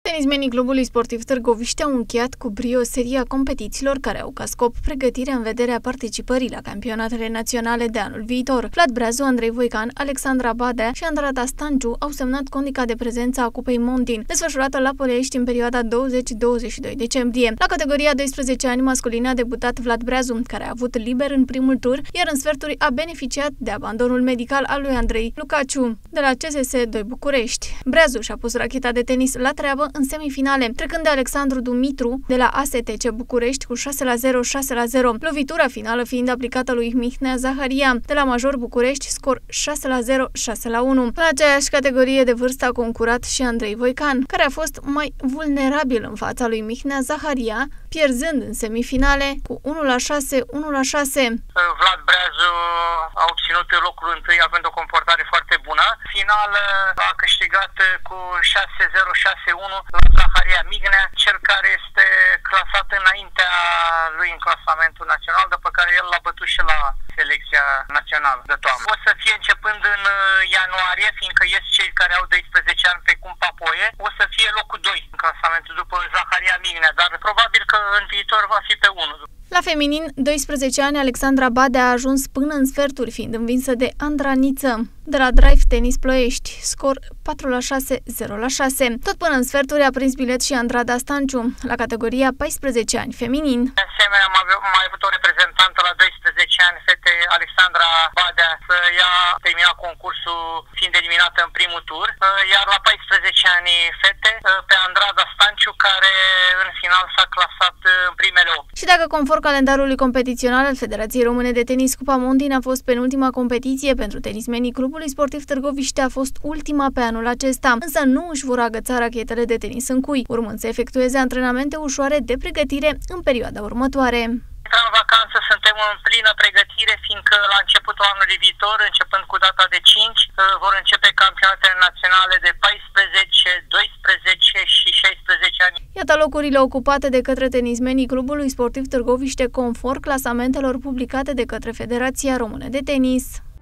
Tenismenii Clubului Sportiv Târgoviște au încheiat cu brio seria competițiilor care au ca scop pregătirea în vederea participării la campionatele naționale de anul viitor. Vlad Breazu, Andrei Voican, Alexandra Badea și Andrada Stanciu au semnat condika de prezență a Cupei Montin, desfășurată la Ploiești în perioada 20-22 decembrie. La categoria 12 ani masculine a debutat Vlad Breazu, care a avut liber în primul tur, iar în sferturi a beneficiat de abandonul medical al lui Andrei Lucaciu de la CSS 2 București. Breazu și-a pus racheta de tenis la treabă în semifinale, trecând de Alexandru Dumitru de la ASTC București cu 6-0, 6-0, lovitura finală fiind aplicată lui Mihnea Zaharia de la Major București, scor 6-0, 6-1. La aceeași categorie de vârstă a concurat și Andrei Voican, care a fost mai vulnerabil în fața lui Mihnea Zaharia, pierzând în semifinale cu 1-6, 1-6. Vlad Breazu a obținut locul întâi având o comportare foarte bună. Final a câștigat cu 6-0, 6-1 la Zaharia Mihnea, cel care este clasat înaintea lui în clasamentul național, după care el l-a bătut și la selecția națională de toamnă. O să fie începând în ianuarie, fiindcă ies cei care au 12 ani precum Papoie, o să fie locul 2 în clasamentul după Zaharia Mihnea, dar probabil că în viitor va fi pe 1. La feminin, 12 ani, Alexandra Badea a ajuns până în sferturi, fiind învinsă de Andra Niță de la Drive Tenis Ploiești, scor 4-6, 0-6. Tot până în sferturi a prins bilet și Andrada Stanciu, la categoria 14 ani feminin. De asemenea, am mai avut o reprezentantă la 12 ani, fete, Alexandra Badea, să ia termina concursul fiind eliminată în primul tur, iar la 14 ani fete, pe Andrada Stanciu, care în final s-a clasat în primele 8. Și dacă conform calendarului competițional al Federației Române de Tenis, Cupa Montin a fost penultima competiție pentru tenismenii Clubului Sportiv Târgoviște, a fost ultima pe anul acesta, însă nu își vor agăța rachetele de tenis în cui, urmând să efectueze antrenamente ușoare de pregătire în perioada următoare. În vacanță suntem în plină pregătire, fiindcă la începutul anului viitor, începând cu data de 5, vor începe campionatele naționale de 14, 12 și 16 ani. Iată locurile ocupate de către tenismenii Clubului Sportiv Târgoviște conform clasamentelor publicate de către Federația Română de Tenis.